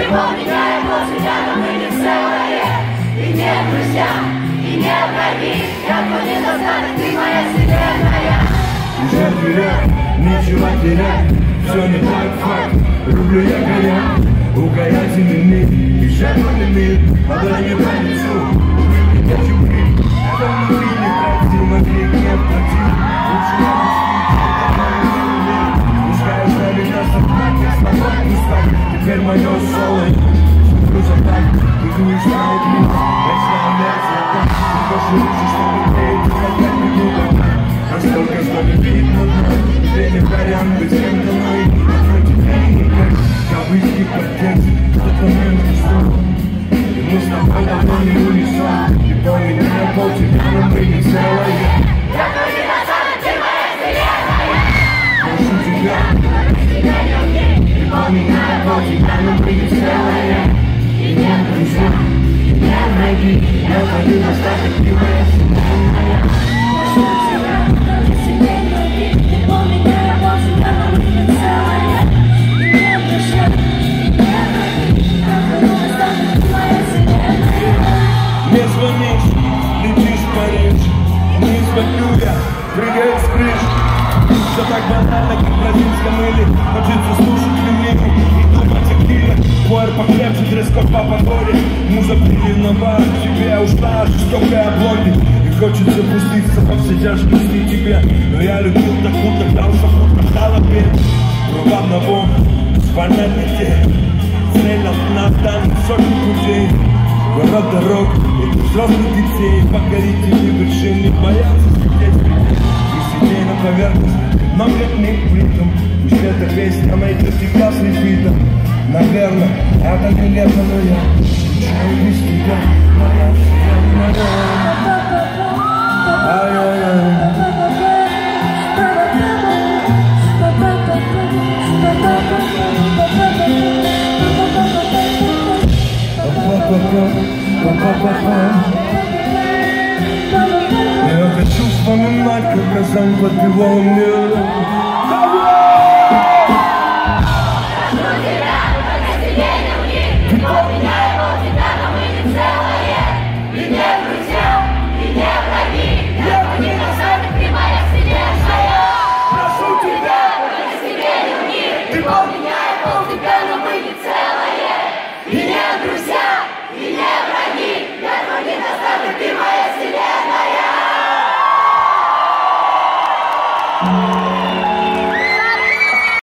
поменяем пол себя, но мы не целое. И не друзья, и не враги. Я твой недостаток, ты моя вселенная. Уже терять, нечего терять. Все не так факт, рублю я горя. Укорятельный мир, печальный мир. Надо не памятью, не хочу быть. Это внутри не платил, на крик не платил. Лучше я пускай ждали нас от таких слов не стать. Теперь мое соло, груза так. Иду и знает мир, вечная мерзия. Больше лучше, чтобы клеить, хотя не буду. Настолько, что не видно, ты не вариант быть кем-то, но и но тебе никак. Кавычки подтекст, что-то между слов. И мы с тобой давно не унисон. Ты поменяй пол тебя, но мы не целое. Я твой недостаток, ты моя вселенная. Прошу тебя, ты поменяй пол тебя, но мы не целое. И не друзья, и не враги. Я твой недостаток, ты моя вселенная. Прошу тебя, не звонишь, летишь в Париж. Не звоню я, прыгаю с крыш. Все так банально, как в бразильском мыле. Хочется слушать великий и думать о килле. Пуэр покрепче, дресс-код по погоде. Муза приливного, тебе ушла жестокая блонди. И хочется пуститься во все тяжкости тебе. Но я любил так, будто дался, будто стало петь. Круг одного, спальня не те. Целят на данных сотни путей. Город дорог, и взрослых детей. Покорители вершин не боятся сидеть и сидеть на поверхности многолетних плитом. Пусть эта песня найдет тебя с репитом. Наверное, это нелепо, но я скучаю без тебя, моя вселенная. Ай-яй-яй. Я хочу вспоминать, как Казань подпевал мне. ты поменяй пол тебя, но мы не целое. И не друзья, и не враги. Я твой недостаток, ты моя вселенная. Прошу тебя, я себе любви. Ты поменяй пол тебя, но мы не целое. И не друзья, и не враги. Я твой недостаток, ты моя вселенная.